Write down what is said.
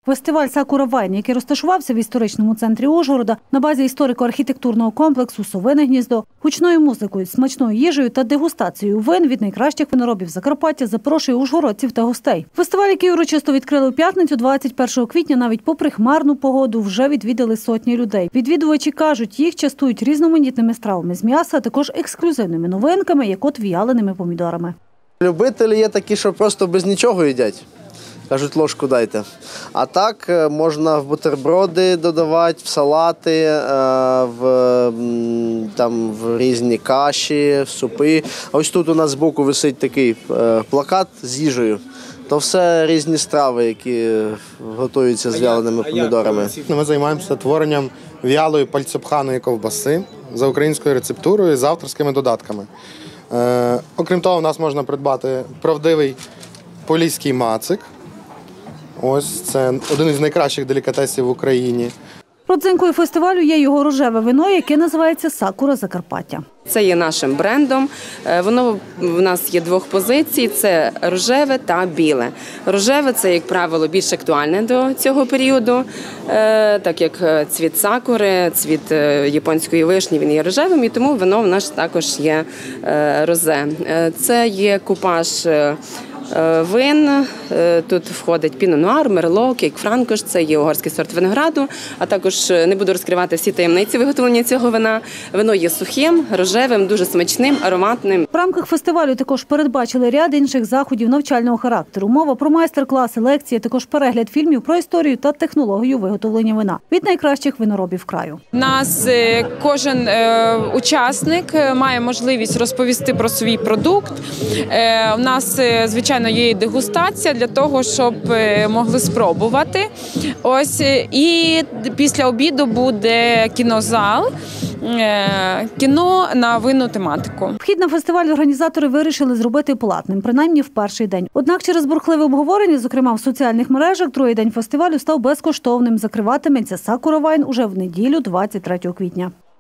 Фестиваль «Сакура Вайн», який розташувався в історичному центрі Ужгорода на базі історико-архітектурного комплексу «Совине гніздо», гучною музикою, смачною їжею та дегустацією вин від найкращих виноробів Закарпаття запрошує ужгородців та гостей. Фестиваль, який урочисто відкрили у п'ятницю, 21 квітня, навіть попри хмарну погоду, вже відвідали сотні людей. Відвідувачі кажуть, їх частують різноманітними стравами з м'яса, а також ексклюзивними новинками, як от в'яленими помідорами. Любителі є такі, що просто без нічого їдять. Кажуть, ложку дайте. А так можна в бутерброди додавати, в салати, в різні каші, в супи. Ось тут у нас збоку висить такий плакат з їжею. То все різні страви, які готуються з вяленими помідорами. Ми займаємося творенням в'ялої пальцепханої ковбаси за українською рецептурою з авторськими додатками. Окрім того, у нас можна придбати правдивий поліський мацик. Ось це один із найкращих делікатесів в Україні. Родзинкою фестивалю є його рожеве вино, яке називається «Сакура Закарпаття». Це є нашим брендом. Воно в нас є двох позицій – це рожеве та біле. Рожеве – це, як правило, більш актуальне до цього періоду, так як цвіт сакури, цвіт японської вишні, він є рожевим, і тому вино в нас також є розе. Це є купаж вин, тут входить піно-нуар, мерло, кейк-франкош, це є угорський сорт винограду, а також не буду розкривати всі таємниці виготовлення цього вина. Вино є сухим, рожевим, дуже смачним, ароматним. В рамках фестивалю також передбачили ряд інших заходів навчального характеру. Мова про майстер-класи, лекції, також перегляд фільмів про історію та технологію виготовлення вина від найкращих виноробів краю. У нас кожен учасник має можливість розповісти про свій продукт. У нас, звичайно, є і дегустація для того, щоб могли спробувати. Ось, і після обіду буде кінозал, кіно на винну тематику. Вхід на фестиваль організатори вирішили зробити платним, принаймні в перший день. Однак через бурхливе обговорення, зокрема в соціальних мережах, другий день фестивалю став безкоштовним. Закриватиметься «Сакура Вайн» уже в неділю, 23 квітня.